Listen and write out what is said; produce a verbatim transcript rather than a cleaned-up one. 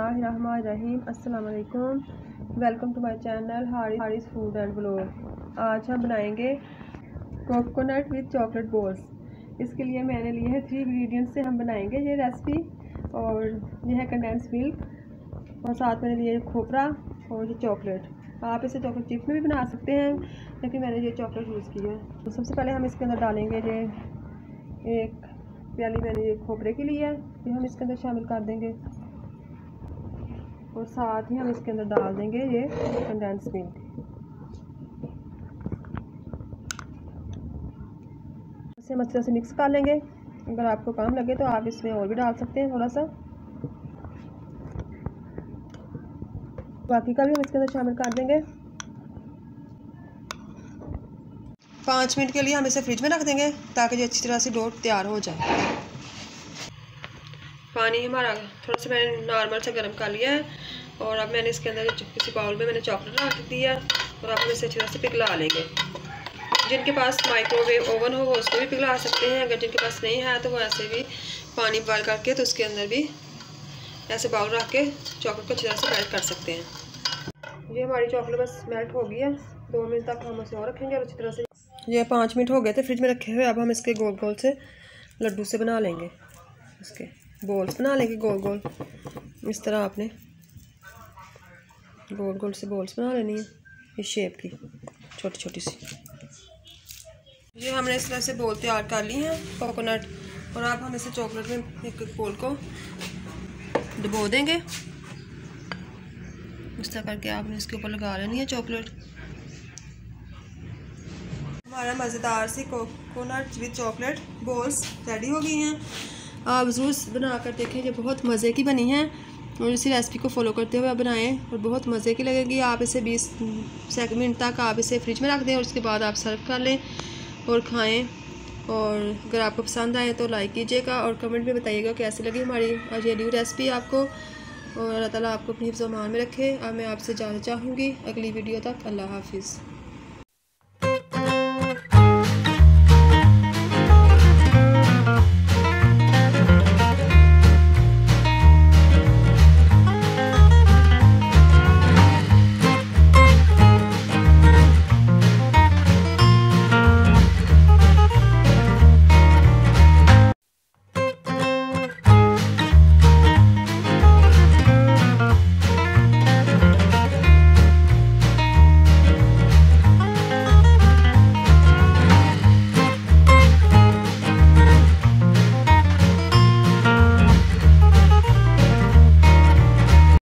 बिस्मिल्लाहिर्रहमानिर्रहीम। अस्सलाम वालेकुम। Welcome to my channel Haris food and blog. आज हम बनाएंगे कोकोनट विद चॉकलेट बॉल्स। इसके लिए मैंने लिए हैं थ्री इंग्रेडिएंट्स से हम बनाएंगे ये रेसिपी। और ये है कंडेंस मिल्क और साथ मैंने लिए खोपरा और ये चॉकलेट। आप इसे चॉकलेट चिप्स में भी बना सकते हैं, लेकिन मैंने ये चॉकलेट यूज़ की है। तो सबसे पहले हम इसके अंदर डालेंगे ये एक प्याली मैंने ये खोपरे के लिए है, ये हम इसके अंदर शामिल कर देंगे। और साथ ही हम इसके अंदर डाल देंगे ये कंडेंस मिल्क। इसे अच्छे से मिक्स कर लेंगे। अगर आपको कम लगे तो आप इसमें और भी डाल सकते हैं थोड़ा सा। बाकी का भी हम इसके अंदर शामिल कर देंगे। पाँच मिनट के लिए हम इसे फ्रिज में रख देंगे ताकि ये अच्छी तरह से डो तैयार हो जाए। पानी हमारा थोड़ा सा मैंने नॉर्मल से गर्म कर लिया है और अब मैंने इसके अंदर किसी बाउल में मैंने चॉकलेट रख दी है और अब हम इसे अच्छी तरह से पिघला लेंगे। जिनके पास माइक्रोवेव ओवन हो वो उसको भी पिघला सकते हैं। अगर जिनके पास नहीं है तो वो ऐसे भी पानी बॉयल करके तो उसके अंदर भी ऐसे बाउल रख के चॉकलेट को अच्छी तरह से मेल्ट कर सकते हैं। ये हमारी चॉकलेट बस मेल्ट हो गई है। दो मिनट तक हम इसे और रखेंगे और अच्छी तरह से। ये पाँच मिनट हो गए थे फ्रिज में रखे हुए। अब हम इसके गोल गोल से लड्डू से बना लेंगे, इसके बॉल्स बना लेंगे गोल गोल। इस तरह आपने गोल गोल से बॉल्स बना लेनी है इस शेप की, छोटी छोटी सी। ये हमने इस तरह से बॉल तैयार कर ली हैं कोकोनट। और अब हम इसे चॉकलेट में एक एक बॉल को डुबो देंगे। इस तरह करके आपने इसके ऊपर लगा लेनी है चॉकलेट। हमारा मज़ेदार सी coconut with chocolate balls ready हो गई हैं। आप ज़रूर बना कर देखें, ये बहुत मज़े की बनी हैं। और इसी रेसिपी को फॉलो करते हुए आप बनाएं और बहुत मज़े की लगेगी। आप इसे बीस मिनट तक आप इसे फ्रिज में रख दें और उसके बाद आप सर्व कर लें और खाएं। और अगर आपको पसंद आए तो लाइक कीजिएगा और कमेंट में बताइएगा कैसी लगी हमारी आज ये न्यू रेसिपी आपको। और अल्लाह ताला आपको अपनी हिफ्ज़-ओ-मान में रखे। अब मैं आपसे जाना चाहूँगी अगली वीडियो तक। अल्लाह हाफिज़।